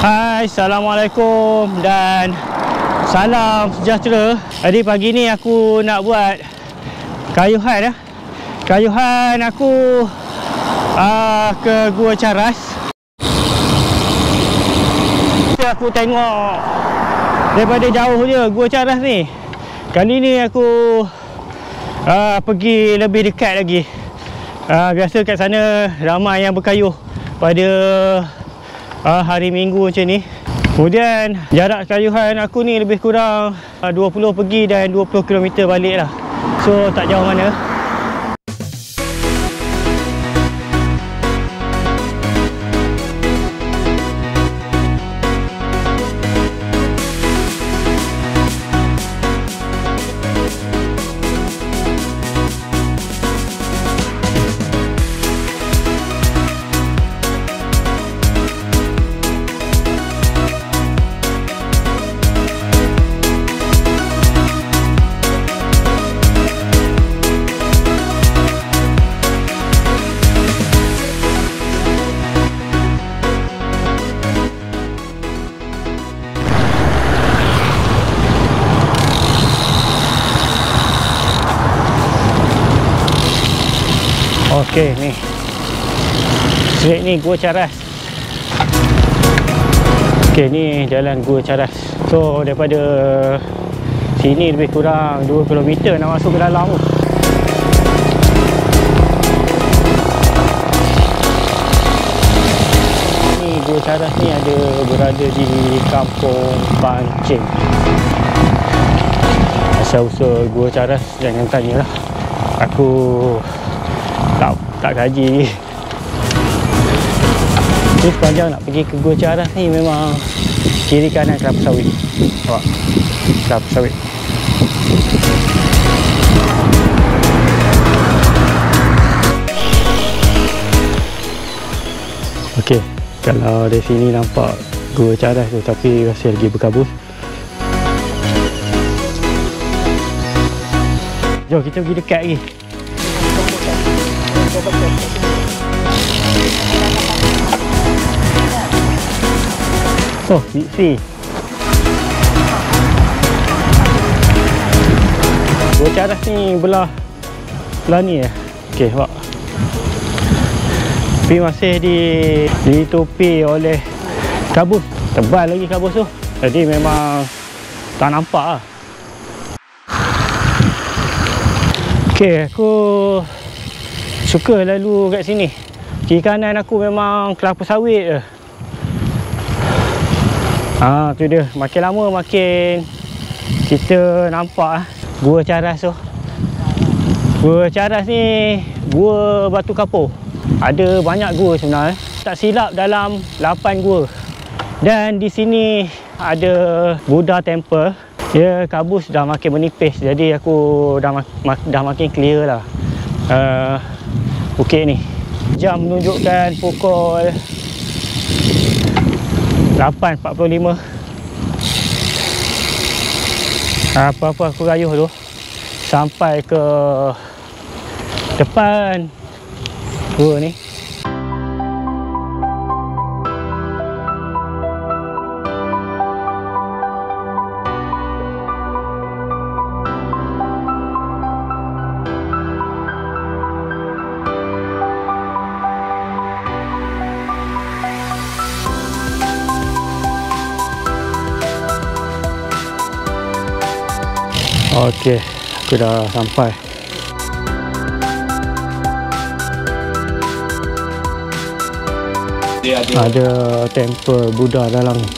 Hai, Assalamualaikum dan salam sejahtera. Jadi pagi ni aku nak buat kayuhan Kayuhan aku ke Gua Charas. Aku tengok daripada jauh je Gua Charas ni. Kali ni aku pergi lebih dekat lagi. Biasa kat sana ramai yang berkayuh pada hari Minggu macam ni. Kemudian jarak kayuhan aku ni lebih kurang 20 pergi dan 20 km balik lah. So tak jauh mana. Okey, ni straight ni Gua Charas. Okey, ni jalan Gua Charas. So daripada sini lebih kurang 2 km nak masuk ke dalam tu. Ni Gua Charas ni berada di Kampung Pancing. Asal-usul Gua Charas jangan tanyalah. Aku tak kaji. Ni sepanjang nak pergi ke Gua Charas ni memang kiri kanan kelapa sawit. Nampak? Kelapa sawit. Okey, kalau dari sini nampak Gua Charas tu, tapi masih lagi berkabut. Jom kita pergi dekat lagi. Oh, Big C. Gua Charas ni belah ni ya. Okey, nampak. Tapi masih ditutupi oleh kabus. Tebal lagi kabus tu. Jadi memang tak nampak lah. Okey, aku suka lalu kat sini. Kiri kanan aku memang kelapa sawit je. Tu dia. Makin lama makin kita nampak Gua Charas tu. Gua Charas ni gua batu kapur. Ada banyak gua sebenarnya. Tak silap dalam 8 gua. Dan di sini ada Buddha Temple. Dia kabus dah makin menipis. Jadi aku dah makin clear lah bukit ni. Jam menunjukkan pukul 8.45. Apa-apa aku rayuh tu sampai ke depan gua ni. Okey, aku dah sampai. Ada temple Buddha dalam ni.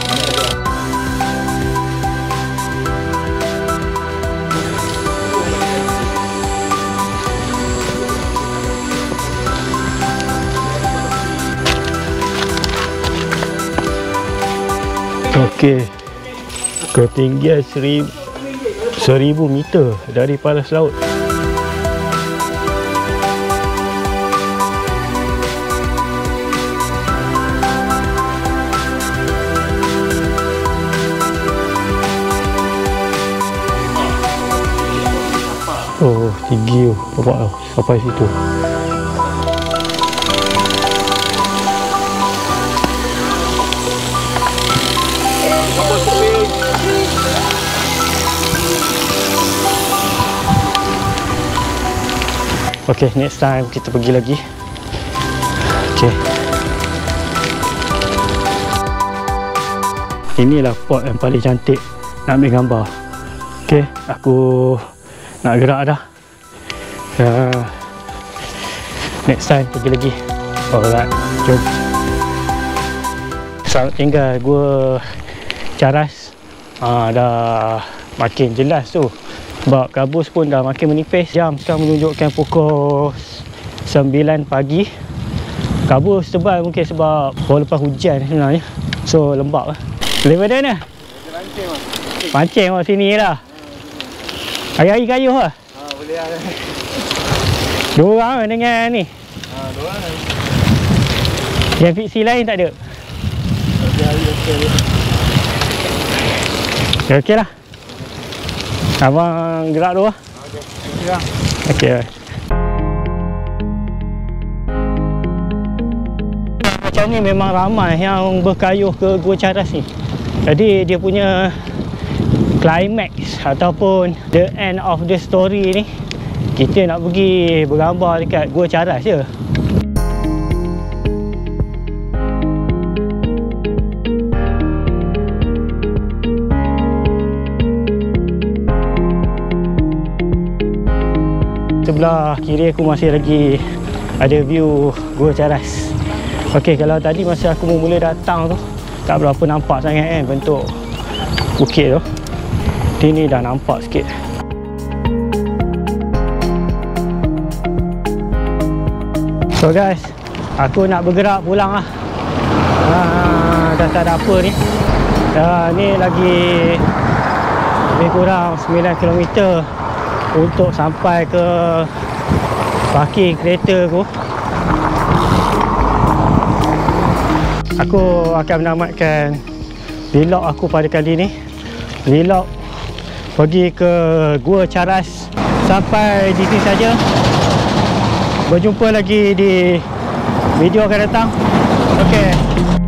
Okey, ketinggian 1000 meter dari paras laut. Oh, tinggi tu. Nampak tau sampai situ. Okay, next time kita pergi lagi. Okay. Inilah spot yang paling cantik nak ambil gambar. Okay, aku nak gerak dah. Next time pergi lagi. Alright, jom. Selamat tinggal Gua Charas. Dah makin jelas tu. Sebab kabus pun dah makin menipis. Jam sekarang menunjukkan pukul 9 pagi. Kabus tebal mungkin sebab baru lepas hujan sebenarnya. So lembab lah. Daripada mana? Pancing lah. Pancing kat sini lah. Hari-hari kayuh lah? Boleh lah. Dua orang lah dengan ni? Dua orang lah. Yang fiksi lain tak ada? Hari-hari okey dia. Okey lah. Abang gerak dulu lah. Okey lah. Okey lah. Macam ni memang ramai yang berkayuh ke Gua Charas ni. Jadi dia punya climax ataupun the end of the story ni, kita nak pergi bergambar dekat Gua Charas je. Sebelah kiri aku masih lagi ada view Gua Charas. Okey, kalau tadi masa aku mula datang tu tak berapa nampak sangat kan bentuk bukit tu. Sini dah nampak sikit. So guys, aku nak bergerak pulang lah. Dah tak ada apa ni. Ni lagi lebih kurang 9 km untuk sampai ke parking kereta aku. Aku akan menamatkan vlog aku pada kali ni. Vlog pergi ke Gua Charas sampai di sini saja. Berjumpa lagi di video akan datang. Okey.